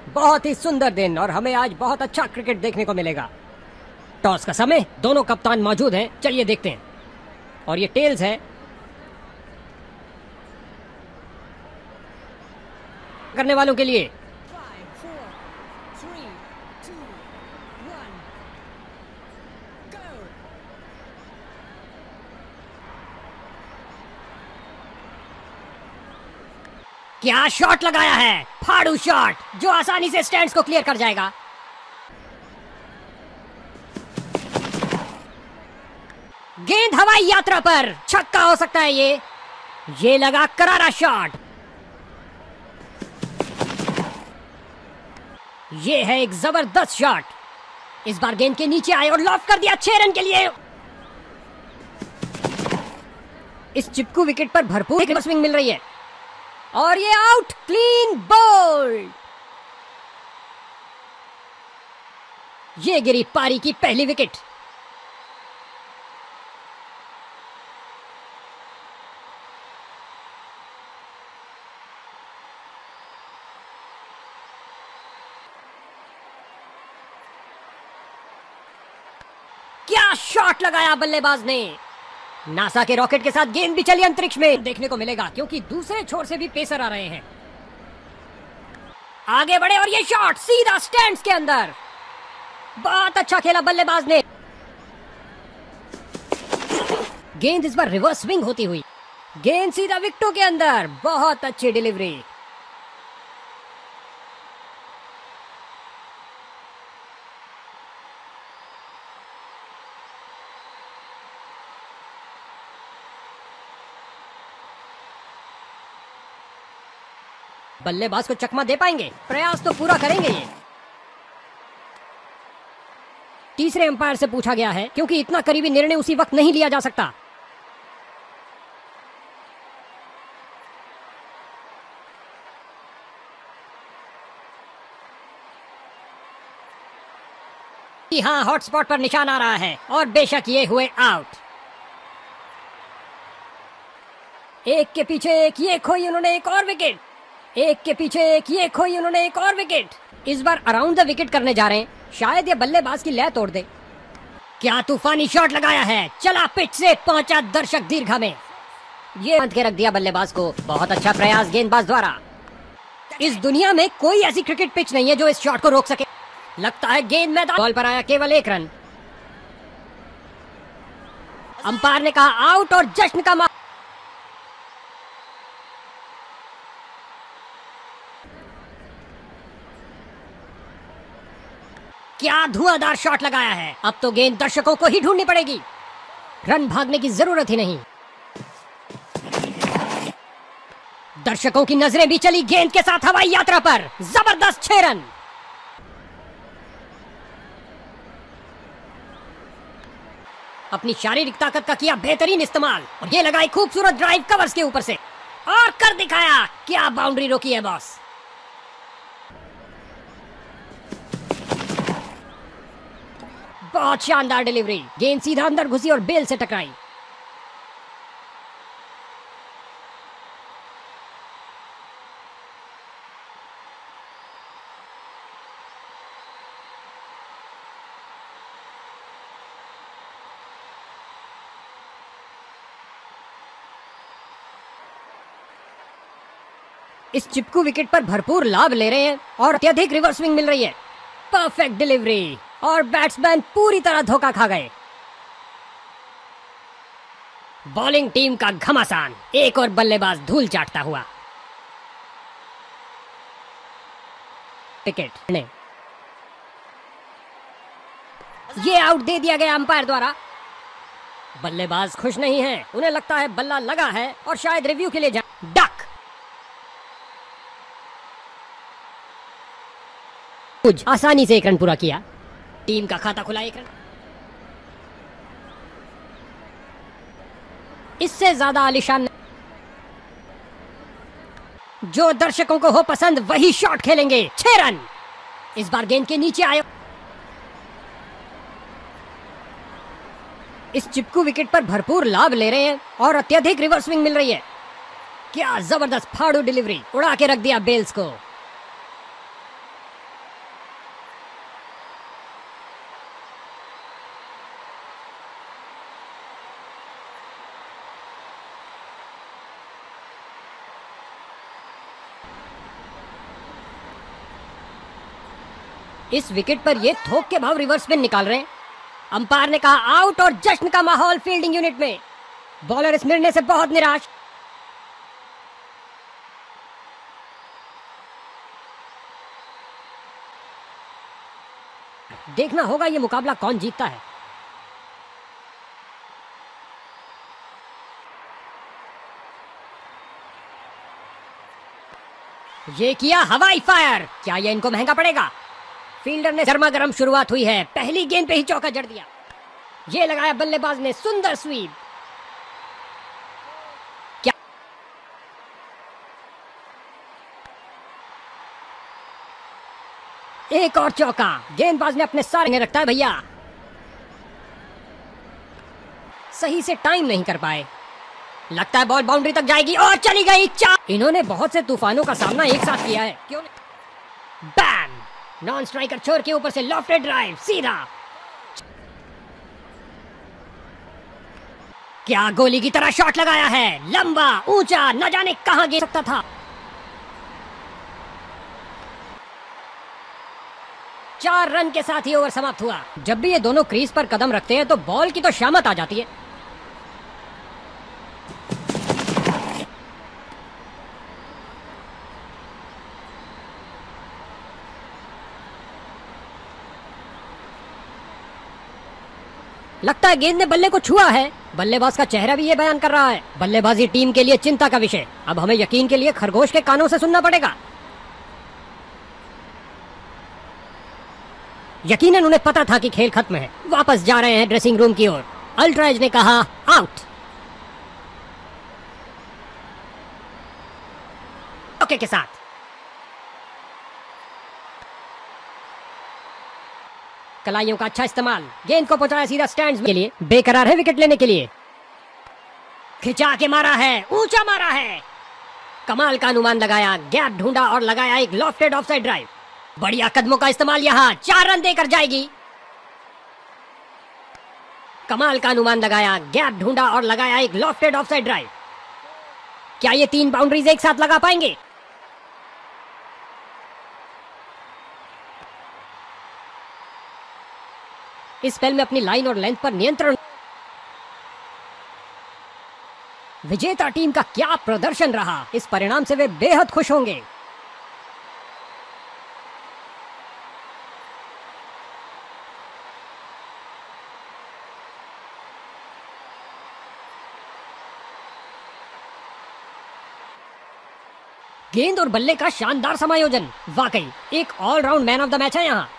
बहुत ही सुंदर दिन और हमें आज बहुत अच्छा क्रिकेट देखने को मिलेगा। टॉस का समय, दोनों कप्तान मौजूद हैं। चलिए देखते हैं। और ये टेल्स है। करने वालों के लिए 5, 4, 3, 2, 1, go! क्या शॉट लगाया है, फाड़ू शॉट जो आसानी से स्टैंड्स को क्लियर कर जाएगा। गेंद हवाई यात्रा पर, छक्का हो सकता है ये लगा करारा शॉट। ये है एक जबरदस्त शॉट। इस बार गेंद के नीचे आए और लॉफ्ट कर दिया 6 रन के लिए। इस चिपकू विकेट पर भरपूर स्विंग मिल रही है और ये आउट, क्लीन बोल्ड। ये गिरी पारी की पहली विकेट। क्या शॉट लगाया बल्लेबाज ने। नासा के रॉकेट के साथ गेंद भी चली अंतरिक्ष में। देखने को मिलेगा क्योंकि दूसरे छोर से भी पेसर आ रहे हैं। आगे बढ़े और ये शॉट सीधा स्टैंड्स के अंदर। बहुत अच्छा खेला बल्लेबाज ने। गेंद इस बार रिवर्स स्विंग होती हुई, गेंद सीधा विकेटों के अंदर। बहुत अच्छी डिलीवरी। बल्लेबाज को चकमा दे पाएंगे, प्रयास तो पूरा करेंगे ये। तीसरे अंपायर से पूछा गया है क्योंकि इतना करीबी निर्णय उसी वक्त नहीं लिया जा सकता। हाँ, हॉटस्पॉट पर निशान आ रहा है और बेशक ये हुए आउट। एक के पीछे एक ये खोई उन्होंने एक और विकेट। एक के पीछे एक ये खोई उन्होंने एक और विकेट। इस बार अराउंड द विकेट करने जा रहे हैं। शायद ये बल्लेबाज की लय तोड़ दे। क्या तूफानी शॉट लगाया है, चला पिच से पहुंचा दर्शक दीर्घा में। ये बांध के रख दिया बल्लेबाज को। बहुत अच्छा प्रयास गेंदबाज द्वारा। इस दुनिया में कोई ऐसी क्रिकेट पिच नहीं है जो इस शॉट को रोक सके। लगता है गेंद मैदान। बॉल पर आया केवल 1 रन। अंपायर ने कहा आउट और जश्न का क्या धुआंधार शॉट लगाया है। अब तो गेंद दर्शकों को ही ढूंढनी पड़ेगी। रन भागने की जरूरत ही नहीं। दर्शकों की नजरें भी चली गेंद के साथ हवाई यात्रा पर। जबरदस्त 6 रन। अपनी शारीरिक ताकत का किया बेहतरीन इस्तेमाल और ये लगाई खूबसूरत ड्राइव कवर्स के ऊपर से और कर दिखाया। क्या बाउंड्री रोकी है बॉस। बहुत शानदार डिलीवरी। गेंद सीधा अंदर घुसी और बेल से टकराई। इस चिपकू विकेट पर भरपूर लाभ ले रहे हैं और अत्यधिक रिवर्स स्विंग मिल रही है। परफेक्ट डिलीवरी और बैट्समैन पूरी तरह धोखा खा गए। बॉलिंग टीम का घमासान। एक और बल्लेबाज धूल चाटता हुआ। विकेट ने ये आउट दे दिया गया अंपायर द्वारा। बल्लेबाज खुश नहीं है। उन्हें लगता है बल्ला लगा है और शायद रिव्यू के लिए जा। डक कुछ आसानी से 1 रन पूरा किया। टीम का खाता खुला 1 रन। इससे ज्यादा आलीशान जो दर्शकों को हो पसंद वही शॉट खेलेंगे। 6 रन। इस बार गेंद के नीचे आए। इस चिपकू विकेट पर भरपूर लाभ ले रहे हैं और अत्यधिक रिवर्स स्विंग मिल रही है। क्या जबरदस्त फाड़ू डिलीवरी। उड़ा के रख दिया बेल्स को। इस विकेट पर ये थोक के भाव रिवर्स स्पिन निकाल रहे हैं। अंपायर ने कहा आउट और जश्न का माहौल फील्डिंग यूनिट में। बॉलर इस निर्णय से बहुत निराश। देखना होगा ये मुकाबला कौन जीतता है। ये किया हवाई फायर, क्या ये इनको महंगा पड़ेगा? फील्डर ने गर्मा गर्म शुरुआत हुई है, पहली गेंद पे ही चौका जड़ दिया। ये लगाया बल्लेबाज ने सुंदर स्वीप। क्या एक और चौका, गेंदबाज ने अपने सारे रखता है भैया। सही से टाइम नहीं कर पाए, लगता है बॉल बाउंड्री तक जाएगी और चली गई चार। इन्होंने बहुत से तूफानों का सामना एक साथ किया है, क्यों नहीं? बैम, नॉन स्ट्राइकर छोर के ऊपर से लॉफ्टेड ड्राइव सीधा। क्या गोली की तरह शॉट लगाया है, लंबा ऊंचा, न जाने कहां गिर सकता था। 4 रन के साथ ही ओवर समाप्त हुआ। जब भी ये दोनों क्रीज पर कदम रखते हैं तो बॉल की तो शामत आ जाती है। लगता है गेंद ने बल्ले को छुआ है। बल्लेबाज का चेहरा भी ये बयान कर रहा है। बल्लेबाजी टीम के लिए चिंता का विषय। अब हमें यकीन के लिए खरगोश के कानों से सुनना पड़ेगा। यकीनन उन्हें पता था कि खेल खत्म है। वापस जा रहे हैं ड्रेसिंग रूम की ओर। अल्ट्राइज ने कहा आउट। ओके के साथ कलाइयों का अच्छा इस्तेमाल, गेंद को पहुंचाया सीधा स्टैंड्स के लिए। बेकरार है विकेट लेने के लिए, खिंचा के मारा है, ऊंचा मारा है। कमाल का अनुमान लगाया, गैप ढूंढा और लगाया एक लॉफ्टेड ऑफसाइड ड्राइव। बढ़िया कदमों का इस्तेमाल, यहां 4 रन देकर जाएगी। कमाल का अनुमान लगाया, गैप ढूंढा और लगाया एक लॉफ्टेड ऑफसाइड ड्राइव। क्या ये 3 बाउंड्रीज एक साथ लगा पाएंगे? इस स्पेल में अपनी लाइन और लेंथ पर नियंत्रण। विजेता टीम का क्या प्रदर्शन रहा, इस परिणाम से वे बेहद खुश होंगे। गेंद और बल्ले का शानदार समायोजन, वाकई एक all round man of the match है यहाँ।